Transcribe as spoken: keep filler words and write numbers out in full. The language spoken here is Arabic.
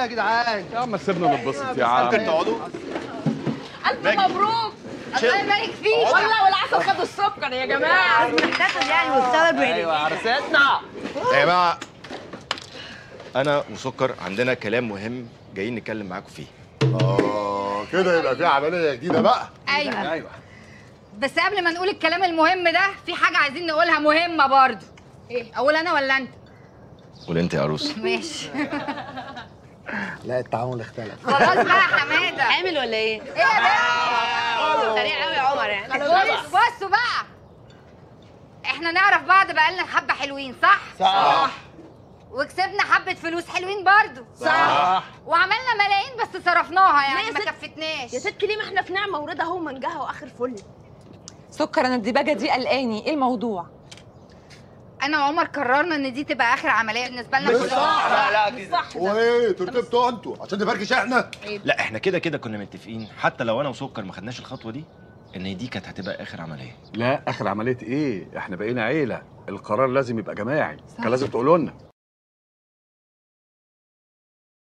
جدعان. يا عم سيبنا نتبسط يا عم. ممكن تقعدوا؟ ألف مبروك. الله يبارك فيك. والله والعسل خدوا السكر يا جماعة. لازم نحتفل يعني وسيلبريت. ايوه عرستنا. يا جماعه انا وسكر عندنا كلام مهم جايين نتكلم معاكم فيه. اه كده يبقى في عمليه جديده بقى. ايوه ايوه بس قبل ما نقول الكلام المهم ده في حاجه عايزين نقولها مهمه برضو. ايه اقول انا ولا انت؟ قول انت يا عروس. ماشي. لا التعامل اختلف. خلاص بقى يا حماده. عامل ولا ايه؟ ايه يا بنت؟ سريع قوي يا عمر يعني. بص بصوا بقى، احنا نعرف بعض بقالنا حبه حلوين صح؟ صح. وكسبنا حبه فلوس حلوين برضو صح. وعملنا ملايين بس صرفناها يعني يا ما ست- كفتناش. يا ست ليه ما احنا في نعمة ورضا اهو منجها واخر فل. سكر انا الديباجه دي قلقاني، ايه الموضوع؟ انا وعمر قررنا ان دي تبقى اخر عمليه بالنسبه لنا مش كلنا. صح. لا لا كده. صح ده. وايه ترتبتوا انتوا عشان نفركش احنا؟ لا احنا كده كده كنا متفقين حتى لو انا وسكر ما خدناش الخطوه دي ان دي كانت هتبقى اخر عمليه. لا اخر عمليه ايه؟ احنا بقينا عيله، القرار لازم يبقى جماعي، كان لازم تقولوا لنا.